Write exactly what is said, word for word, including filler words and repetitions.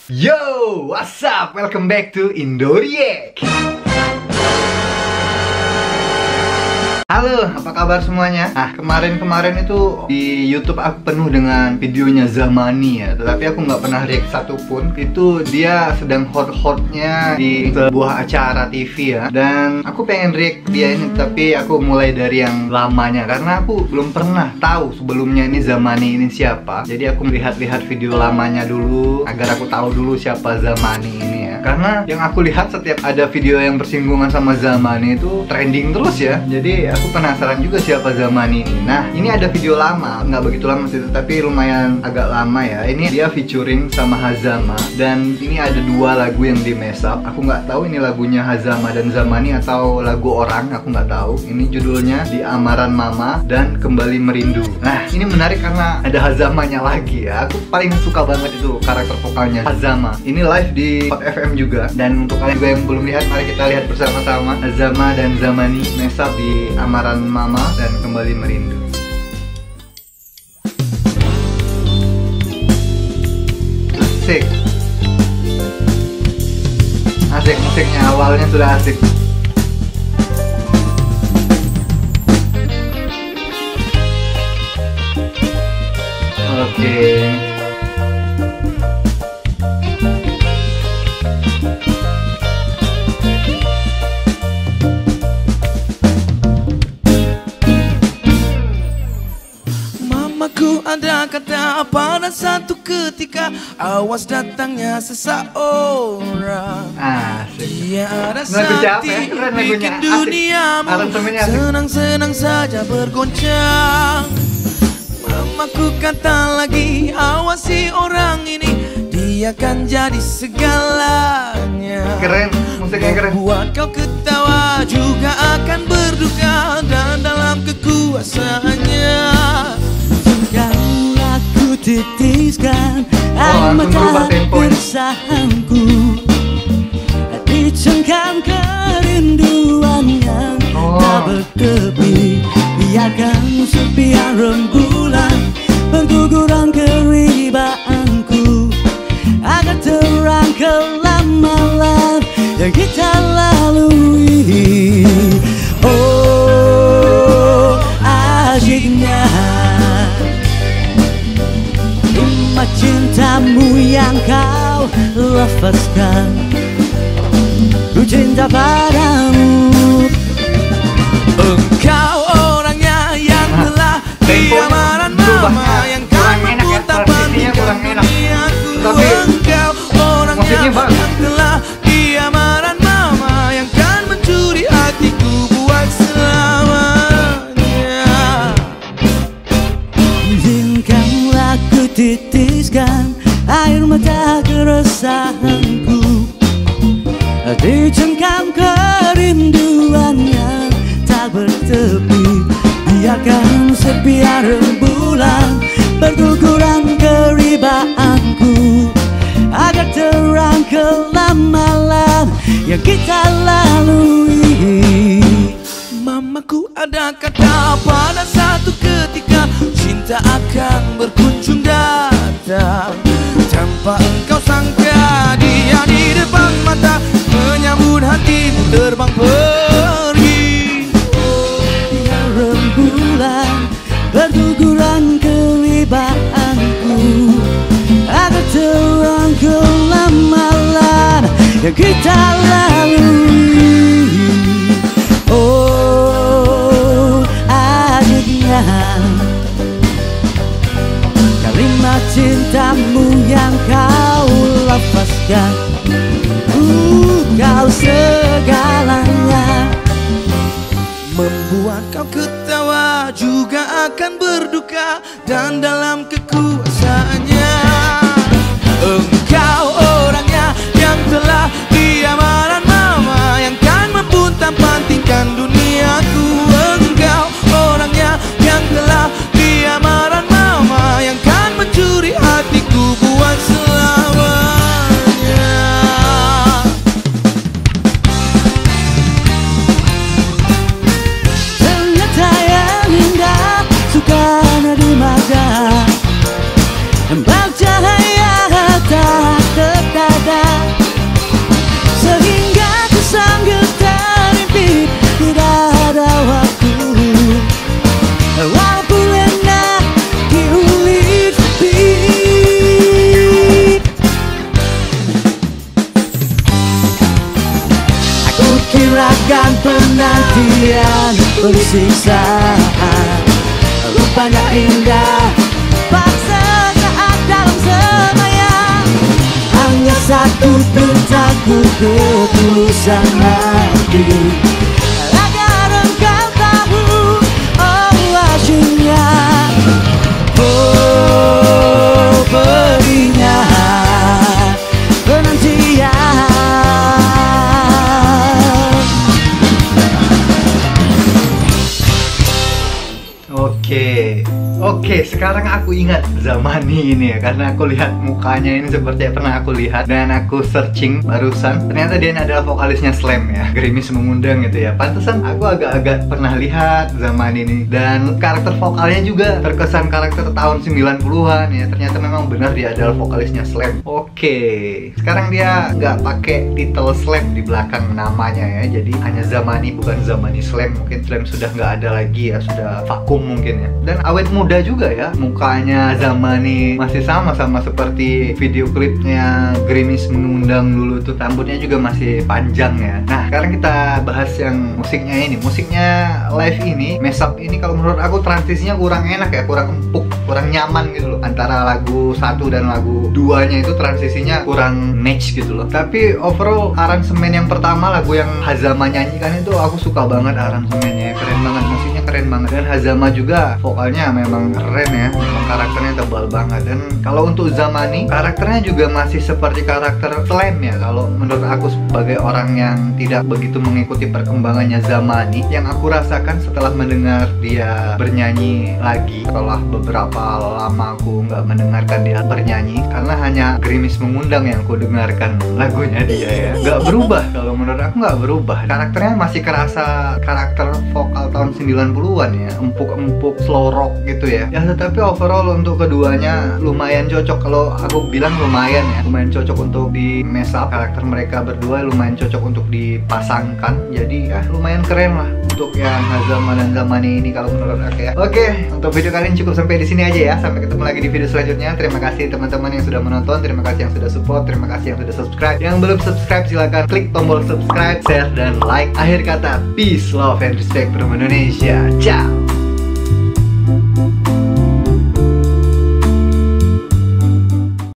Yo, what's up? Welcome back to Indoriek. Halo, apa kabar semuanya? Nah, kemarin-kemarin itu di YouTube aku penuh dengan videonya Zamani ya. Tetapi aku nggak pernah react satupun. Itu dia sedang hot-hotnya di sebuah acara T V ya. Dan aku pengen react dia ini, tapi aku mulai dari yang lamanya karena aku belum pernah tahu sebelumnya ini Zamani ini siapa. Jadi aku melihat-lihat video lamanya dulu agar aku tahu dulu siapa Zamani ini ya. Karena yang aku lihat setiap ada video yang bersinggungan sama Zamani itu trending terus ya. Jadi aku penasaran juga siapa Zamani ini. Nah, ini ada video lama, nggak begitu lama sih, tapi lumayan agak lama ya. Ini dia featuring sama Hazama, dan ini ada dua lagu yang di mashup. Aku nggak tahu ini lagunya Hazama dan Zamani atau lagu orang, aku nggak tahu. Ini judulnya Di Amaran Mama dan Kembali Merindu. Nah, ini menarik karena ada Hazamanya lagi ya. Aku paling suka banget itu karakter vokalnya Hazama. Ini live di Hot F M juga. Dan untuk kalian juga yang belum lihat, mari kita lihat bersama-sama Hazama dan Zamani mashup di Amaran Mama dan Kembali Merindu. Asik. Asik, musiknya awalnya sudah asik. Oke. Mamaku ada kata pada satu ketika, awas datangnya seseorang. Asik. Dia ada Lagu siapa sakti ya? Keren lagunya. bikin Asik. duniamu Aransemennya asik. senang-senang saja bergoncang. Mamaku kata lagi, awasi orang ini, dia kan jadi segalanya. Keren, musiknya keren. Buat kau ketawa juga akan berduka, dan dalam kekuasaannya Kau aku titiskan air langsung berubah mata tempo ini. keresahanku, dicengkam kerinduan yang Oh. tak bertepi. Biarkan sepian rembulan berguguran keribaanku, agar terang kelam malam yang kita lalui. Oh, asyiknya hikmat cintamu yang kau lafazkan. Ku cinta padamu. engkau orangnya yang Nah, telah tempo diamaran berubahnya mama, yang kurang kan enak ya, memutar transisinya kurang pantikan enak. duniaku. Tapi Engkau orangnya musiknya bagus. yang telah diamaran mama, yang kan mencuri hatiku buat selamanya. Izinkanlah ku titiskan air mata keresahanku, dicengkam kerinduan yang tak bertepi. Biarkan sepian rembulan berguguran keribaanku, agar terang kelam malam yang kita lalui. Mamaku ada kata pada satu ketika, cinta akan berkunjung datang. Tanpa engkau sangka, dia di depan mata, menyambut hatimu terbang pergi. Biar rembulan berguguran keribaanku, agar terang kelam malam yang kita lalui. Oh, adiknya kalimat cintamu yang kau lafazkan. Uh, kau segalanya, Membuat kau ketawa juga akan berduka, dan dalam kekuasaannya engkau orangnya yang telah diamaran mama, yang kan membuntang pantingkan duniaku. Engkau orangnya yang telah diamaran mama, yang kan mencuri hatiku buat selamanya. ternyata yang indah suka nadi mata, embal cahaya tak siksaan. Rupanya indah paksa saat dalam semaya. Hanya satu pintaku ketulusan hati, agar engkau tahu oh asyiknya. Oh perihnya penantian. Oke, oke. Sekarang aku ingat Zamani ini ya, karena aku lihat mukanya ini seperti yang pernah aku lihat dan aku searching barusan. Ternyata dia ini adalah vokalisnya Slam ya, Gerimis Mengundang gitu ya. Pantesan aku agak-agak pernah lihat Zamani ini, dan karakter vokalnya juga terkesan karakter tahun sembilan puluhan ya. Ternyata memang benar dia adalah vokalisnya Slam. Oke, sekarang dia nggak pakai titel Slam di belakang namanya ya, jadi hanya Zamani, bukan Zamani Slam. Mungkin Slam sudah nggak ada lagi ya, sudah vakum mungkin ya. Dan awet muda juga ya, mukanya Zamani masih sama sama seperti video klipnya Gerimis Mengundang dulu tuh, rambutnya juga masih panjang ya. Nah, sekarang kita bahas yang musiknya ini. Musiknya live ini, Mesap ini kalau menurut aku transisinya kurang enak ya, kurang empuk, kurang nyaman gitu loh. Antara lagu satu dan lagu duanya itu transisinya kurang match gitu loh. Tapi overall aransemen yang pertama, lagu yang Hazama nyanyikan itu aku suka banget aransemennya, keren banget, musiknya keren banget. Dan Hazama juga vokalnya memang keren ya, memang karakternya tebal banget. Dan kalau untuk Zamani, karakternya juga masih seperti karakter Slam ya. Kalau menurut aku sebagai orang yang tidak begitu mengikuti perkembangannya Zamani, yang aku rasakan setelah mendengar dia bernyanyi lagi, setelah beberapa lama aku nggak mendengarkan dia bernyanyi, karena hanya Gerimis Mengundang yang aku dengarkan lagunya dia ya, nggak berubah. Kalau menurut aku nggak berubah, karakternya masih kerasa karakter vokal tahun sembilan puluhan ya, empuk-empuk slow rock gitu ya. Ya tetapi overall untuk keduanya lumayan cocok. Kalau aku bilang lumayan ya, lumayan cocok untuk di mess up. Karakter mereka berdua lumayan cocok untuk dipasangkan. Jadi ya lumayan keren lah untuk yang Hazama dan Zamani ini kalau menurut aku ya. Oke, untuk video kali ini cukup sampai di sini aja ya. Sampai ketemu lagi di video selanjutnya. Terima kasih teman-teman yang sudah menonton, terima kasih yang sudah support, terima kasih yang sudah subscribe. Yang belum subscribe silahkan klik tombol subscribe, share, dan like. Akhir kata, peace, love, and respect from Indonesia. Ciao.